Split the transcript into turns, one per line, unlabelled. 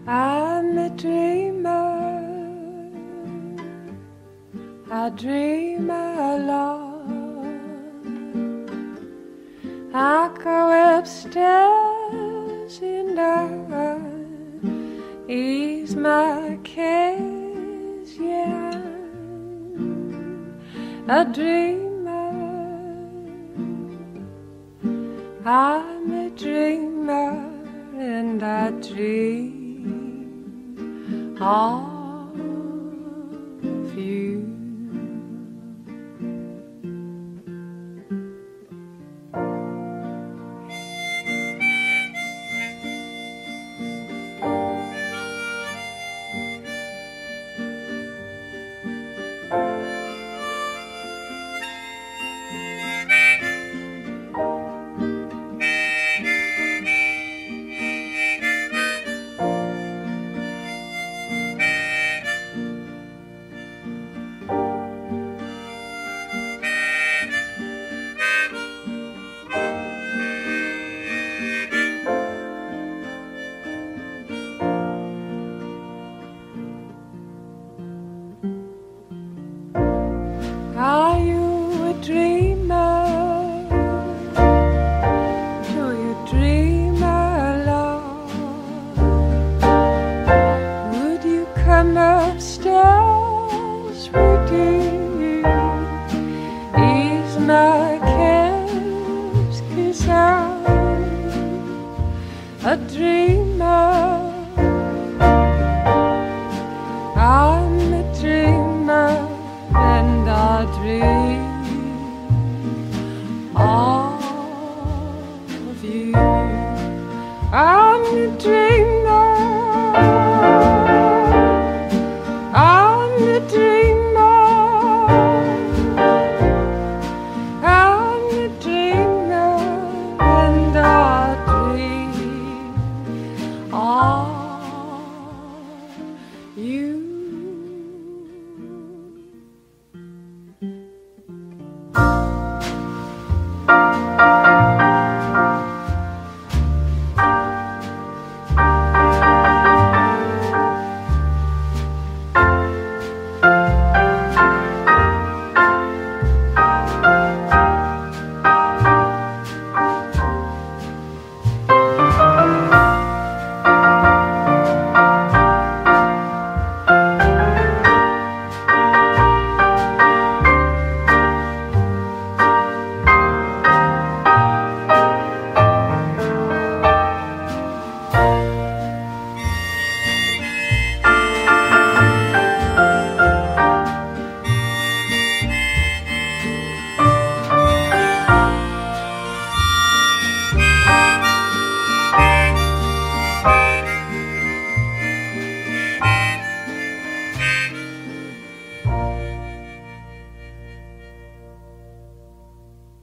I'm a dreamer, I dream alone. I go upstairs and I ease my cares, yeah. A dreamer, I'm a dreamer, and I dream of you. Are you a dreamer? Do you dream alone? Would you come upstairs? Would you ease my cares? 'Cause I'm a dreamer, I'm a dreamer, and I dream of you. I'm a dreamer.